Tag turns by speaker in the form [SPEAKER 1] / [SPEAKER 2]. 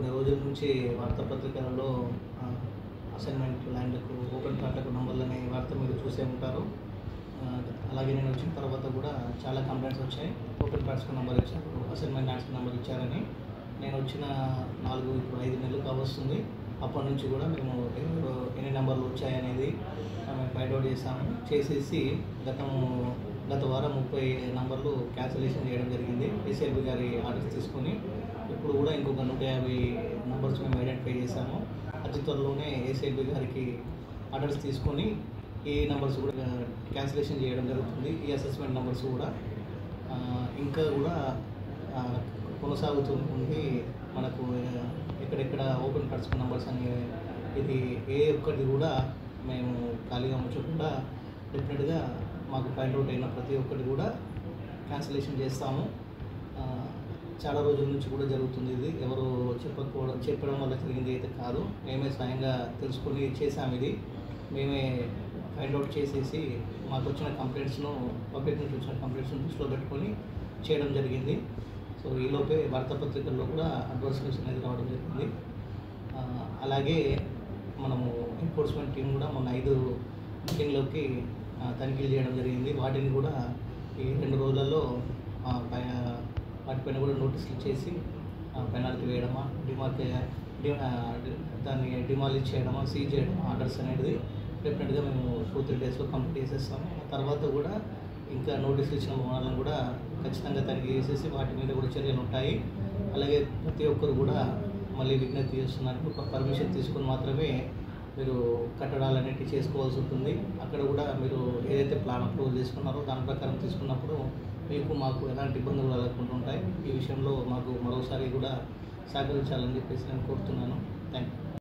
[SPEAKER 1] కొన్ని రోజుల నుంచి వార్తాపత్రికలలో అసైన్మెంట్ ల్యాండ్లకు ఓపెన్ ప్లాట్లకు నంబర్లనే వార్త మీరు చూసే ఉంటారు. అలాగే నేను వచ్చిన తర్వాత కూడా చాలా కంప్లైంట్స్ వచ్చాయి. ఓపెన్ ప్లాట్స్కి నెంబర్ ఇచ్చారు, అసైన్మెంట్ ల్యాండ్స్కి నెంబర్ ఇచ్చారని. నేను వచ్చిన 5 నెలలు కావస్తుంది. అప్పటి నుంచి కూడా మేము ఎన్ని నెంబర్లు వచ్చాయనేది మేము ఫైండ్ అవుట్ చేసేసి గత వారం 30 నంబర్లు క్యాన్సిలేషన్ చేయడం జరిగింది. ఏసీఎల్బీ గారి ఆర్డర్స్ తీసుకొని ఇప్పుడు కూడా ఇంకొక 150 నంబర్స్ మేము ఐడెంటిఫై చేశాము. అతి త్వరలోనే ఏసీఎల్బీ గారికి ఆర్డర్స్ తీసుకొని ఈ నెంబర్స్ కూడా క్యాన్సిలేషన్ చేయడం జరుగుతుంది. ఈ అసెస్మెంట్ నెంబర్స్ కూడా ఇంకా కూడా కొనసాగుతుంది. మనకు ఎక్కడెక్కడ ఓపెన్ ప్లాట్స్ నెంబర్స్ అని ఇది ఏ ఒక్కటి కూడా మేము ఖాళీగా ఉంచకుండా డెఫినెట్గా మాకు ఫైండ్ అవుట్ అయిన ప్రతి ఒక్కటి కూడా క్యాన్సిలేషన్ చేస్తాము. చాలా రోజుల నుంచి కూడా జరుగుతుంది. ఇది ఎవరు చెప్పడం వల్ల జరిగింది అయితే కాదు, మేమే స్వయంగా తెలుసుకొని చేసాము. ఇది మేమే ఫైండ్ అవుట్ చేసేసి మాకు వచ్చిన కంప్లైంట్స్ను, పబ్లిక్ నుంచి వచ్చిన కంప్లైంట్స్ను దృష్టిలో పెట్టుకొని చేయడం జరిగింది. సో ఈలోపే వార్తాపత్రికల్లో కూడా అడ్వర్స్ న్యూస్ అనేది రావడం జరిగింది. అలాగే మనము ఎన్ఫోర్స్మెంట్ టీం కూడా మొన్న 5 మీటింగ్లోకి తనిఖీలు చేయడం జరిగింది. వాటిని కూడా ఈ 2 రోజులలో వాటిపైన కూడా నోటీసులు ఇచ్చేసి పెనాల్టీ వేయడమా, దాన్ని డిమాలిష్ చేయడమా, సీజ్ చేయడమా ఆర్డర్స్ అనేది డెఫినెట్గా మేము 2-3 డేస్లో కంప్లీట్ చేసేస్తాము. ఆ తర్వాత కూడా ఇంకా నోటీసులు ఇచ్చిన భవనాలను కూడా ఖచ్చితంగా తనిఖీ చేసేసి వాటి మీద కూడా చర్యలు ఉంటాయి. అలాగే ప్రతి ఒక్కరు కూడా మళ్ళీ విజ్ఞప్తి చేస్తున్నారు, పర్మిషన్ తీసుకొని మాత్రమే మీరు కట్టడాలు అనేవి చేసుకోవాల్సి ఉంటుంది. అక్కడ కూడా మీరు ఏదైతే ప్లాన్ అప్రూవల్ చేసుకున్నారో దాని ప్రకారం తీసుకున్నప్పుడు మాకు ఎలాంటి ఇబ్బందులు కలగకుండా ఉంటాయి. ఈ విషయంలో మాకు మరోసారి కూడా సహకరించాలని చెప్పేసి నేను కోరుతున్నాను. Thank you.